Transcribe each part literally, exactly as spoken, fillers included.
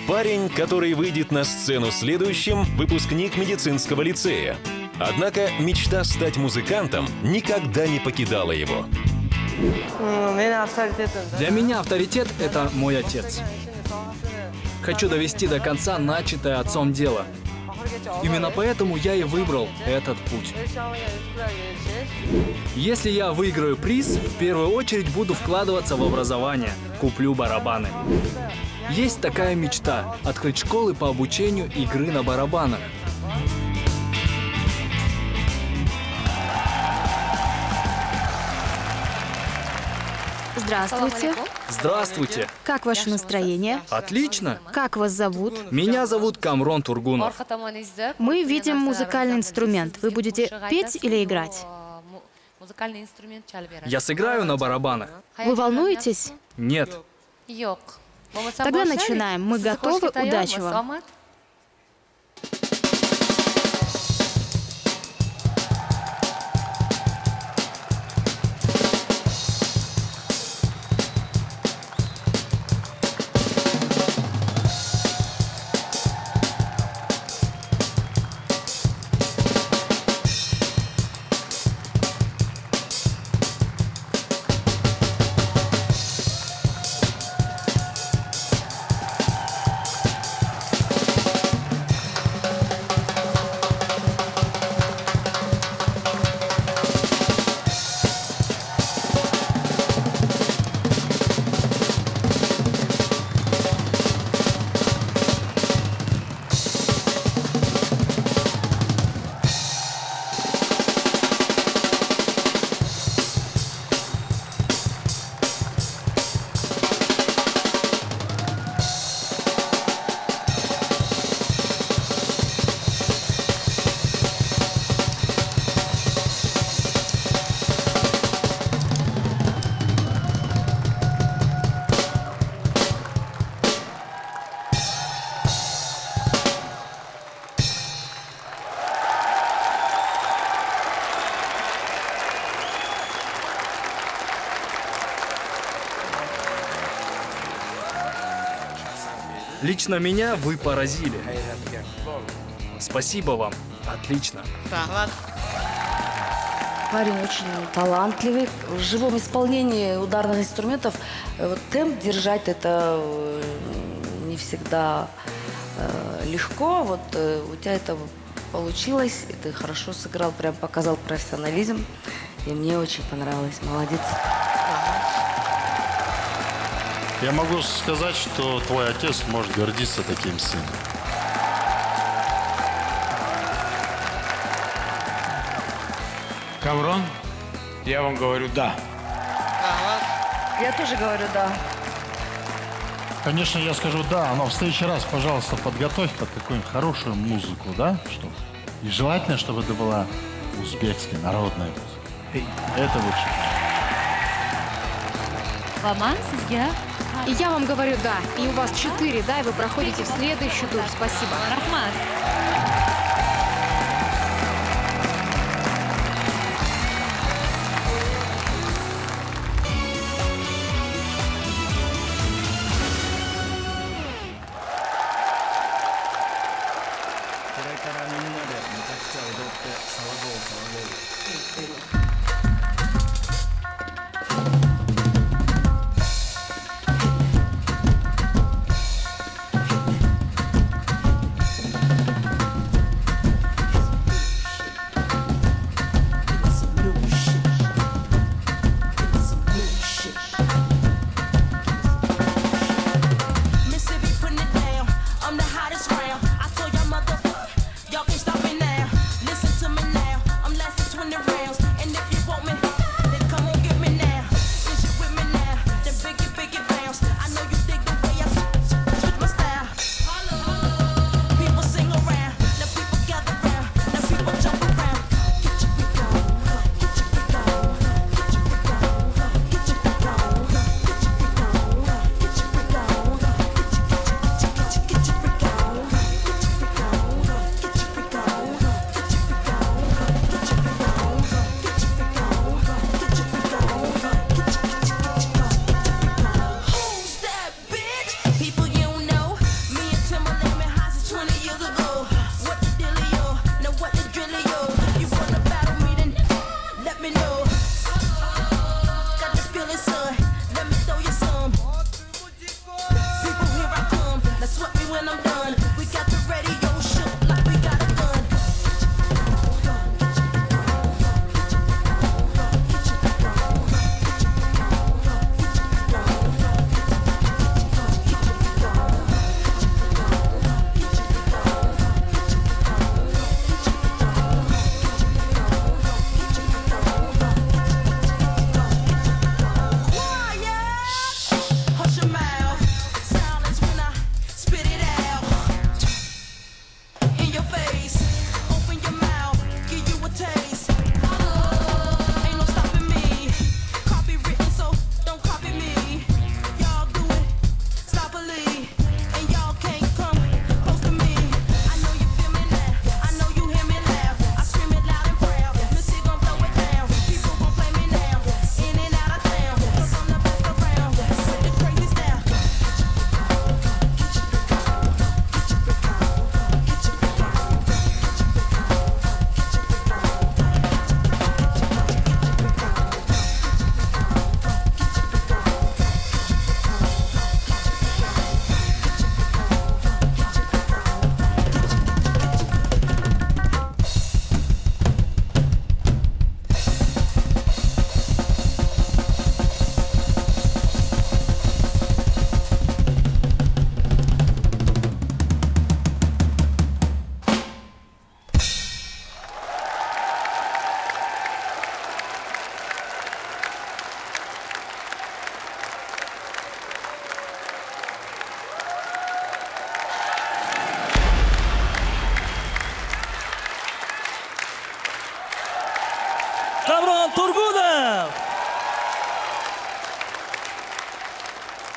Парень, который выйдет на сцену следующим, выпускник медицинского лицея. Однако мечта стать музыкантом никогда не покидала его. Для меня авторитет – это мой отец. Хочу довести до конца начатое отцом дело. Именно поэтому я и выбрал этот путь. Если я выиграю приз, в первую очередь буду вкладываться в образование, куплю барабаны. Есть такая мечта – открыть школы по обучению игры на барабанах. Здравствуйте. Здравствуйте. Как ваше настроение? Отлично. Как вас зовут? Меня зовут Камрон Тургунов. Мы видим музыкальный инструмент. Вы будете петь или играть? Я сыграю на барабанах. Вы волнуетесь? Нет. Тогда начинаем. Мы готовы. Удачи вам. Лично меня вы поразили. Спасибо вам. Отлично. Парень очень талантливый. В живом исполнении ударных инструментов вот, темп держать это не всегда э, легко. Вот э, у тебя это получилось, и ты хорошо сыграл, прям показал профессионализм. И мне очень понравилось. Молодец. Я могу сказать, что твой отец может гордиться таким сыном. Камрон, я вам говорю «да». Я тоже говорю «да». Конечно, я скажу «да», но в следующий раз, пожалуйста, подготовь под какую-нибудь хорошую музыку, да? Что? И желательно, чтобы это была узбекская народная музыка. Это лучше. И я вам говорю «да». И у вас четыре «да», и вы проходите в следующий тур. Спасибо.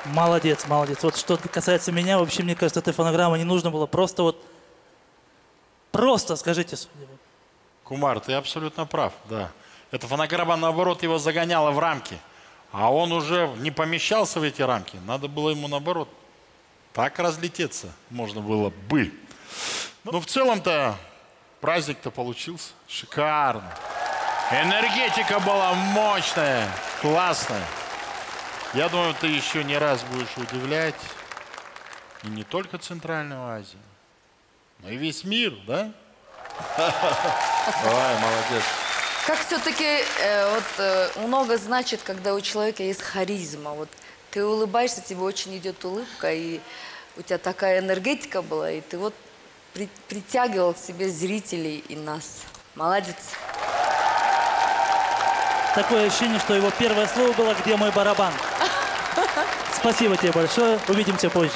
Молодец, молодец. Вот что касается меня, вообще, мне кажется, этой фонограммы не нужно было. Просто вот, просто скажите. Кумар, ты абсолютно прав, да. Эта фонограмма, наоборот, его загоняла в рамки. А он уже не помещался в эти рамки. Надо было ему, наоборот, так разлететься можно было бы. Ну, в целом-то, праздник-то получился шикарно. Энергетика была мощная, классная. Я думаю, ты еще не раз будешь удивлять и не только Центральную Азию, но и весь мир, да? Давай, молодец. Как все-таки э, вот, э, много значит, когда у человека есть харизма. Вот ты улыбаешься, тебе очень идет улыбка, и у тебя такая энергетика была, и ты вот при, притягивал к себе зрителей и нас. Молодец. Такое ощущение, что его первое слово было «Где мой барабан?». Спасибо тебе большое. Увидимся позже.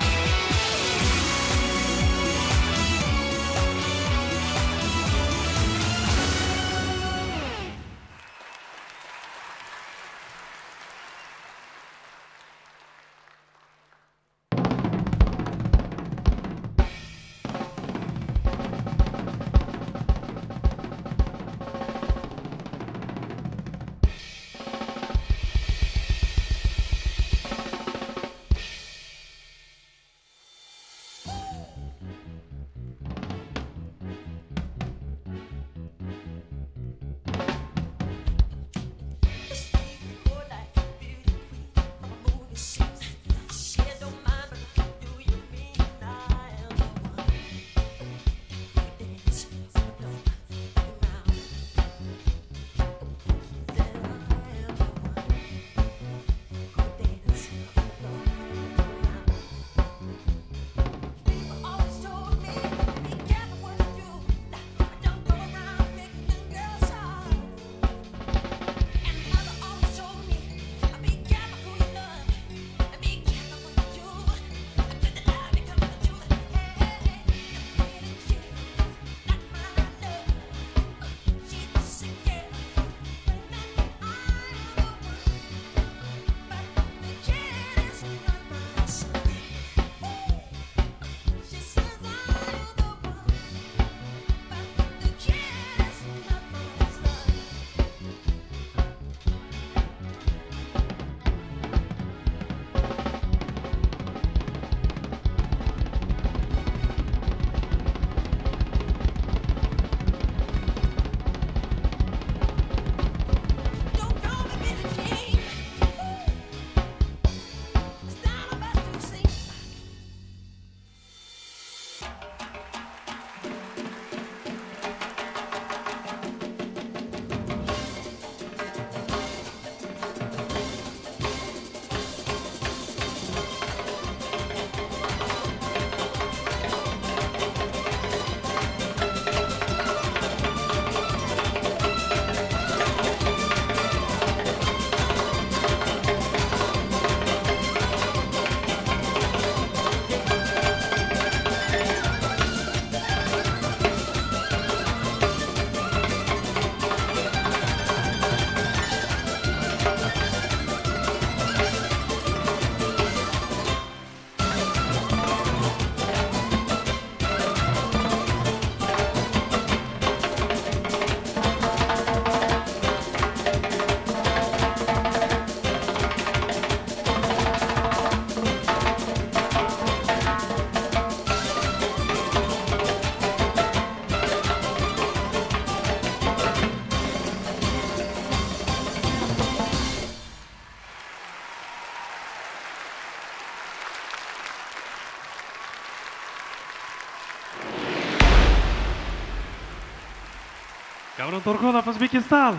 Камран Тургунов, Узбекистан.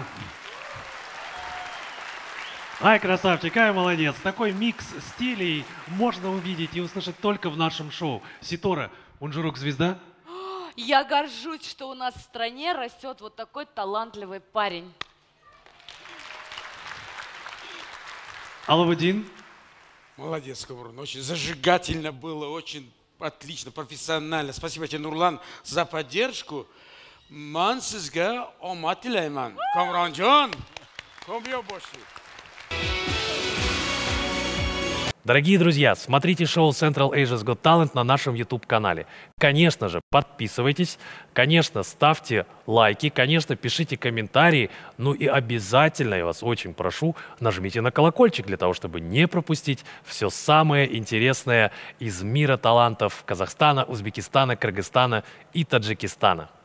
Ай, красавчик, ай, молодец. Такой микс стилей можно увидеть и услышать только в нашем шоу. Ситора, он же рок-звезда? Я горжусь, что у нас в стране растет вот такой талантливый парень. Алавудин. Молодец, Камран. Очень зажигательно было, очень отлично, профессионально. Спасибо тебе, Нурлан, за поддержку. Ман сизга омад тилейман. Камранjon, kom biya boshi. Дорогие друзья, смотрите шоу Central Asia's Got Talent на нашем YouTube-канале. Конечно же, подписывайтесь, конечно, ставьте лайки, конечно, пишите комментарии, ну и обязательно, я вас очень прошу, нажмите на колокольчик для того, чтобы не пропустить все самое интересное из мира талантов Казахстана, Узбекистана, Кыргызстана и Таджикистана.